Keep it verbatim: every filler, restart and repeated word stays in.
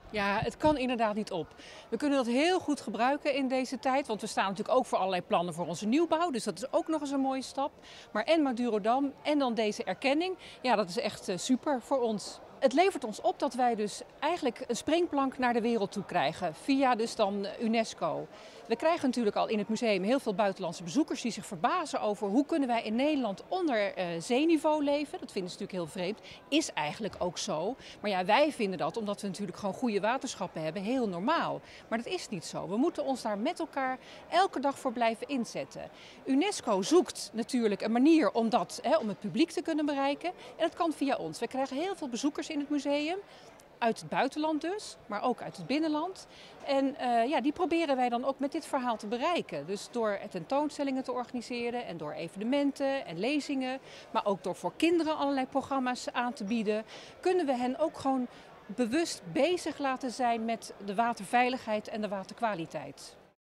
Ja, het kan inderdaad niet op. We kunnen dat heel goed gebruiken in deze tijd, want we staan natuurlijk ook voor allerlei plannen voor onze nieuwbouw. Dus dat is ook nog eens een mooie stap. Maar en Madurodam en dan deze erkenning, ja, dat is echt eh, super voor ons. Het levert ons op dat wij dus eigenlijk een springplank naar de wereld toe krijgen, via dus dan UNESCO. We krijgen natuurlijk al in het museum heel veel buitenlandse bezoekers die zich verbazen over hoe kunnen wij in Nederland onder uh, zeeniveau leven. Dat vinden ze natuurlijk heel vreemd. Is eigenlijk ook zo. Maar ja, wij vinden dat, omdat we natuurlijk gewoon goede waterschappen hebben, heel normaal. Maar dat is niet zo. We moeten ons daar met elkaar elke dag voor blijven inzetten. UNESCO zoekt natuurlijk een manier om dat, hè, om het publiek te kunnen bereiken. En dat kan via ons. We krijgen heel veel bezoekers in het museum. Uit het buitenland dus, maar ook uit het binnenland. En uh, ja, die proberen wij dan ook met dit verhaal te bereiken. Dus door tentoonstellingen te organiseren en door evenementen en lezingen. Maar ook door voor kinderen allerlei programma's aan te bieden. Kunnen we hen ook gewoon bewust bezig laten zijn met de waterveiligheid en de waterkwaliteit.